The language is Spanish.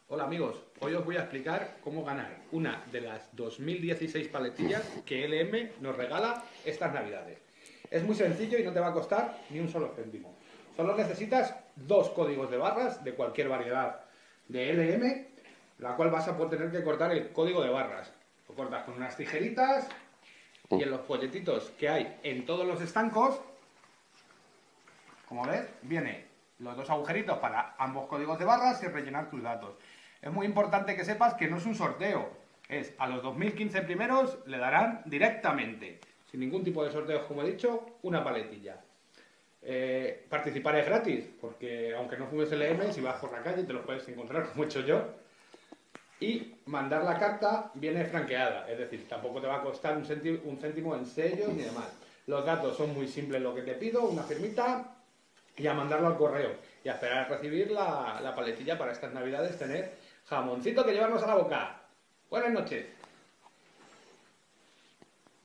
Hola amigos, hoy os voy a explicar cómo ganar una de las 2016 paletillas que LM nos regala estas navidades. Es muy sencillo y no te va a costar ni un solo céntimo. Solo necesitas dos códigos de barras de cualquier variedad de LM, la cual vas a poder tener que cortar el código de barras. Lo cortas con unas tijeritas y en los folletitos que hay en todos los estancos, como ves, viene los dos agujeritos para ambos códigos de barras y rellenar tus datos. Es muy importante que sepas que no es un sorteo, es a los 2015 primeros le darán directamente, sin ningún tipo de sorteos, como he dicho, una paletilla. Participar es gratis, porque aunque no fumes LM, si vas por la calle te lo puedes encontrar como he hecho yo. Y mandar la carta viene franqueada, es decir, tampoco te va a costar un céntimo en sellos ni demás. Los datos son muy simples, lo que te pido, una firmita y a mandarlo al correo y a esperar a recibir la paletilla para estas navidades, tener jamoncito que llevarnos a la boca. Buenas noches.